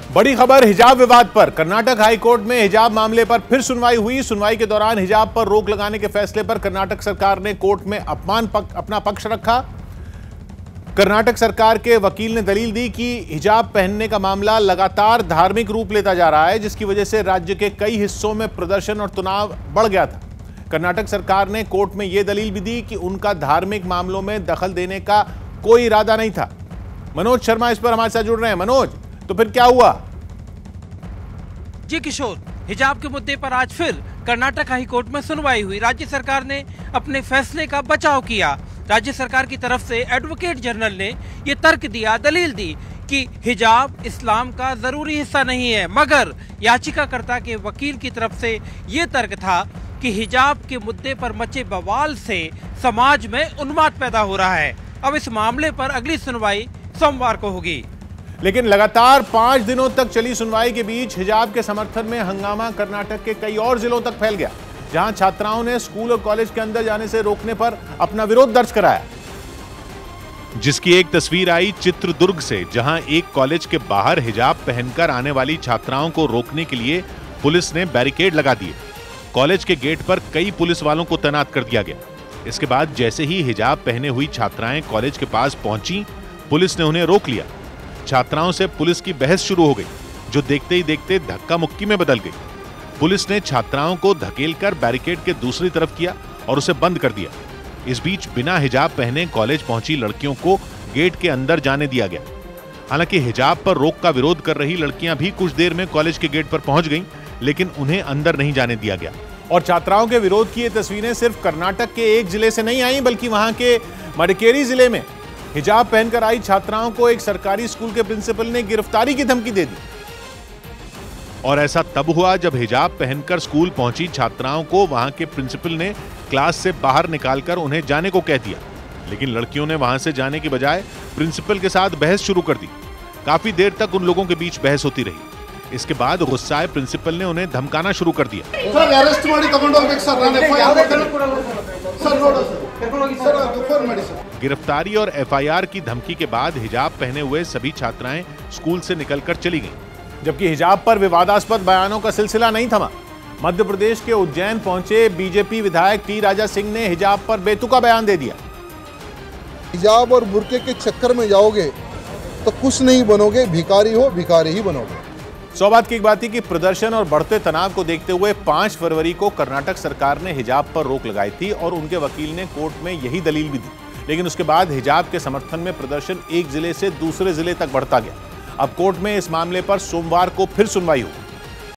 बड़ी खबर हिजाब विवाद पर। कर्नाटक हाईकोर्ट में हिजाब मामले पर फिर सुनवाई हुई। सुनवाई के दौरान हिजाब पर रोक लगाने के फैसले पर कर्नाटक सरकार ने कोर्ट में अपना पक्ष रखा। कर्नाटक सरकार के वकील ने दलील दी कि हिजाब पहनने का मामला लगातार धार्मिक रूप लेता जा रहा है, जिसकी वजह से राज्य के कई हिस्सों में प्रदर्शन और तनाव बढ़ गया था। कर्नाटक सरकार ने कोर्ट में यह दलील भी दी कि उनका धार्मिक मामलों में दखल देने का कोई इरादा नहीं था। मनोज शर्मा इस पर हमारे साथ जुड़ रहे हैं। मनोज, तो फिर क्या हुआ? जी किशोर, हिजाब के मुद्दे पर आज फिर कर्नाटक हाई कोर्ट में सुनवाई हुई। राज्य सरकार ने अपने फैसले का बचाव किया। राज्य सरकार की तरफ से एडवोकेट जनरल ने ये तर्क दिया, दलील दी कि हिजाब इस्लाम का जरूरी हिस्सा नहीं है, मगर याचिकाकर्ता के वकील की तरफ से ये तर्क था कि हिजाब के मुद्दे पर मचे बवाल से समाज में उन्माद पैदा हो रहा है। अब इस मामले पर अगली सुनवाई सोमवार को होगी। लेकिन लगातार 5 दिनों तक चली सुनवाई के बीच हिजाब के समर्थन में हंगामा कर्नाटक के कई और जिलों तक फैल गया, जहां छात्राओं ने स्कूल और कॉलेज के अंदर जाने से रोकने पर अपना विरोध दर्ज कराया। जिसकी एक तस्वीर आई चित्रदुर्ग से, जहां एक कॉलेज के बाहर हिजाब पहनकर आने वाली छात्राओं को रोकने के लिए पुलिस ने बैरिकेड लगा दिए। कॉलेज के गेट पर कई पुलिस वालों को तैनात कर दिया गया। इसके बाद जैसे ही हिजाब पहने हुई छात्राएं कॉलेज के पास पहुंची, पुलिस ने उन्हें रोक लिया। छात्राओं से पुलिस की बहस शुरू हो गई, जो देखते ही देखते धक्का मुक्की में बदल गई। पुलिस ने छात्राओं को धकेलकर बैरिकेड के दूसरी तरफ किया और उसे बंद कर दिया। इस बीच बिना हिजाब पहने कॉलेज पहुंची लड़कियों को गेट के अंदर जाने दिया गया। हालांकि हिजाब पर रोक का विरोध कर रही लड़कियां भी कुछ देर में कॉलेज के गेट पर पहुंच गईं, लेकिन उन्हें अंदर नहीं जाने दिया गया। और छात्राओं के विरोध की ये तस्वीरें सिर्फ कर्नाटक के एक जिले से नहीं आई, बल्कि वहां के मडिकेरी जिले में हिजाब पहनकर आई छात्राओं को एक सरकारी स्कूल के प्रिंसिपल ने गिरफ्तारी की धमकी दे दी। और ऐसा तब हुआ जब हिजाब पहनकर स्कूल पहुंची छात्राओं को वहां के प्रिंसिपल ने क्लास से बाहर निकालकर उन्हें जाने को कह दिया। लेकिन लड़कियों ने वहां से जाने की बजाय प्रिंसिपल के साथ बहस शुरू कर दी। काफी देर तक उन लोगों के बीच बहस होती रही। इसके बाद गुस्साए प्रिंसिपल ने उन्हें धमकाना शुरू कर दिया। गिरफ्तारी और एफआईआर की धमकी के बाद हिजाब पहने हुए सभी छात्राएं स्कूल से निकलकर चली गईं। जबकि हिजाब पर विवादास्पद बयानों का सिलसिला नहीं थमा। मध्य प्रदेश के उज्जैन पहुंचे बीजेपी विधायक टी राजा सिंह ने हिजाब पर बेतुका बयान दे दिया। हिजाब और बुर्के के चक्कर में जाओगे तो कुछ नहीं बनोगे, भिखारी हो भिखारी ही बनोगे। सौभाग्य की बात थी कि प्रदर्शन और बढ़ते तनाव को देखते हुए 5 फरवरी को कर्नाटक सरकार ने हिजाब पर रोक लगाई थी और उनके वकील ने कोर्ट में यही दलील भी दी। लेकिन उसके बाद हिजाब के समर्थन में प्रदर्शन एक जिले से दूसरे जिले तक बढ़ता गया। अब कोर्ट में इस मामले पर सोमवार को फिर सुनवाई हुई।